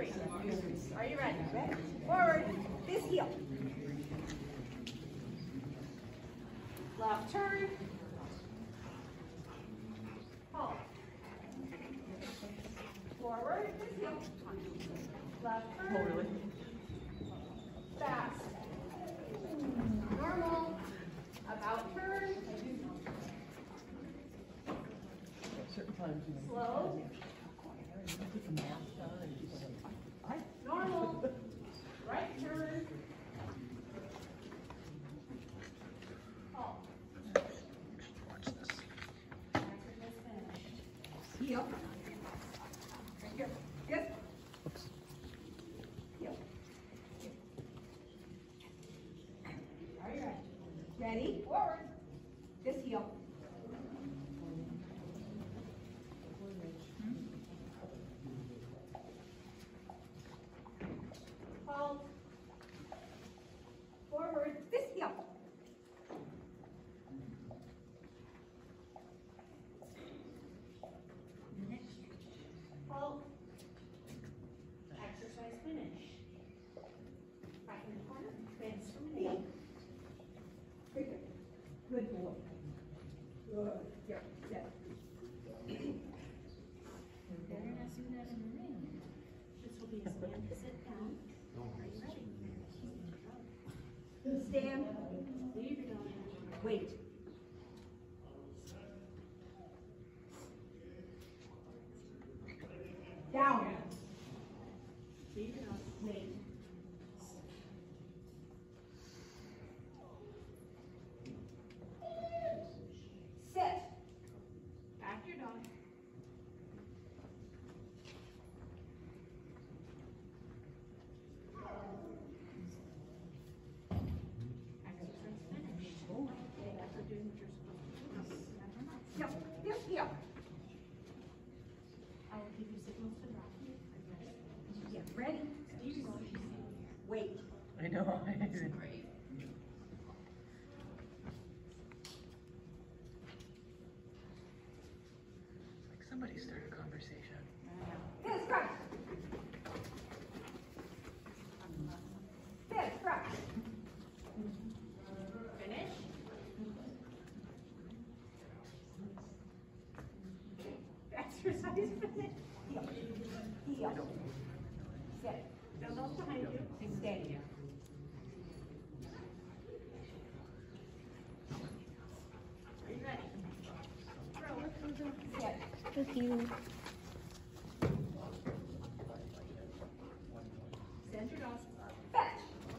three. Are you ready? Forward, this heel. Left turn. Halt. Forward, this heel. Left turn. Fast. Normal. About turn. Slow. Normal. Right turn. Halt. Heel. Right here. Yes. Heel. All right. Ready? Forward. This heel. Halt. Forward. This heel. Halt. Exercise finish. Back in the corner. Bends from knee. Very good. Good boy. Good. Here. Sit. Better not do that in the ring. This will be a stand to sit down. Are you ready? Stand. Leave it on. Wait. Down. Leave it on. Wait. Sit. Back your dog. Exercise finished. Okay, after doing what you're supposed to do. Yep. This heel. I will give you signals to drop. Get ready. Wait. I know. Great. Like somebody started a conversation. This crunch. This crunch. Finish. Exercise finish. Heel. Heel. Sit. Elbows behind you. And stay. Are you ready? Throw. Sit. Thank you. Send your dogs. Fetch.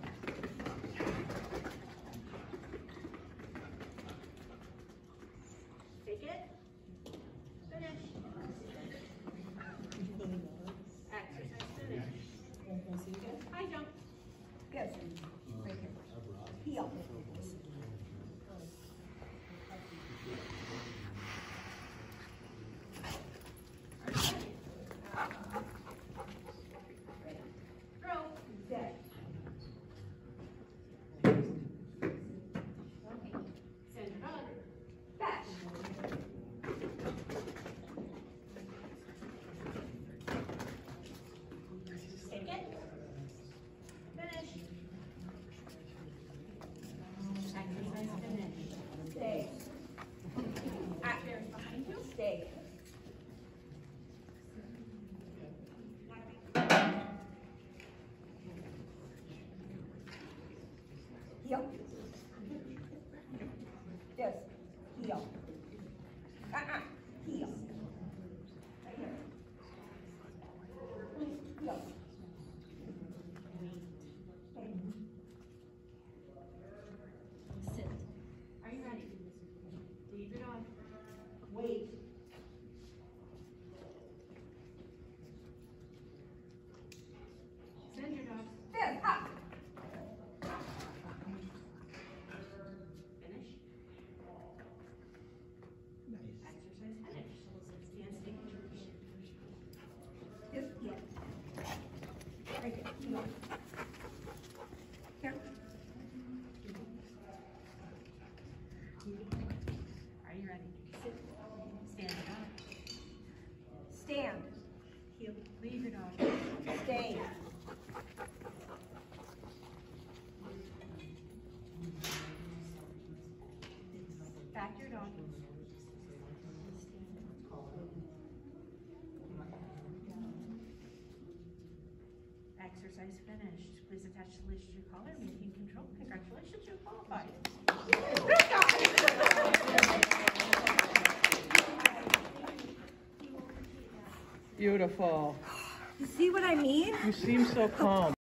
Take it. Finish. Exercise finish. High jump. Good. Right here. Heel. Throw. Dead. Okay. Send your dog. Fetch. Take it. Finish. Exercise finish. Stay. Actors behind you. Stay. Heel. This. Heel. Heel. Right here. Heel. Sit. Are you ready? Leave it on. Wait. Send your dog. This. Up. Finish. Exercise finish. Stand stick. This. Yeah. Right here. Heel. Here. Are you ready? Sit. Stand up. Stand. Heel. Leave your dog. Stay. dog. Exercise finished. Please attach the leash to your collar. Maintain control. Congratulations, you qualified. Beautiful. You see what I mean? You seem so calm.